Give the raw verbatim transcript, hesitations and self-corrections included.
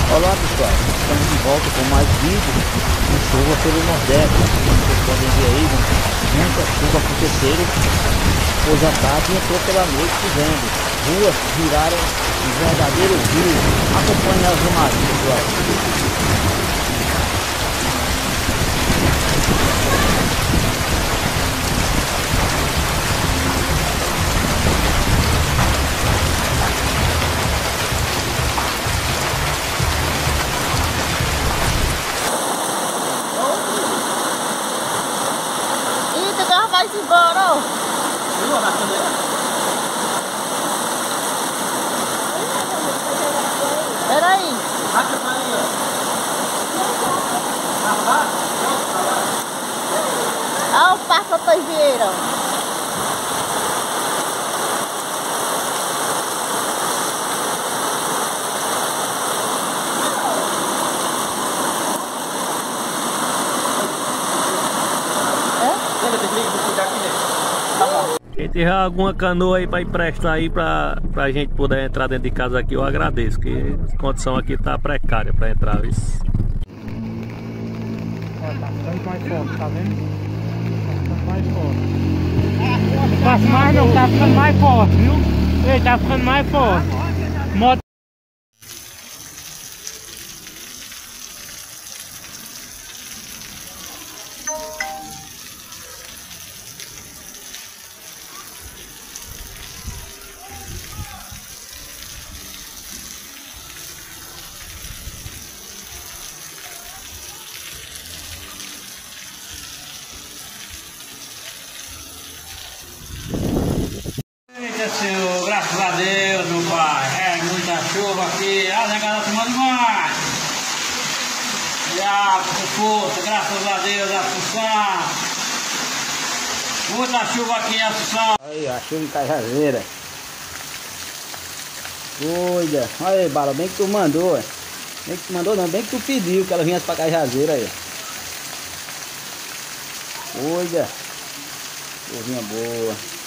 Olá pessoal, estamos de volta com mais vídeos de chuva pelo Nordeste. Como vocês podem ver aí, né? Muita chuva aconteceu hoje à tarde e entrou pela noite chovendo. Ruas viraram um verdadeiro rio. Acompanhe as imagens, pessoal. Vai embora, ó. Peraí. Olha o Parque Doutor Vieira. Quem tiver alguma canoa aí para emprestar aí pra, pra gente poder entrar dentro de casa aqui, eu agradeço, que a condição aqui tá precária para entrar, viu? Ó, tá ficando mais forte, tá vendo? Tá ficando mais forte. Não passa mais não, tá ficando mais forte, viu? Ei, tá ficando mais forte. Moto. Eita Senhor, graças a Deus, meu pai. É muita chuva aqui, a negada tomando mais. Já, força, graças a Deus, Assunção. Muita chuva aqui em Assunção. Aí, a chuva em Cajazeira. Cuida. Olha aí, Bala, bem que tu mandou, ué. Bem que tu mandou não, bem que tu pediu que ela vinha pra Cajazeira aí. Cuida. Chuvinha boa.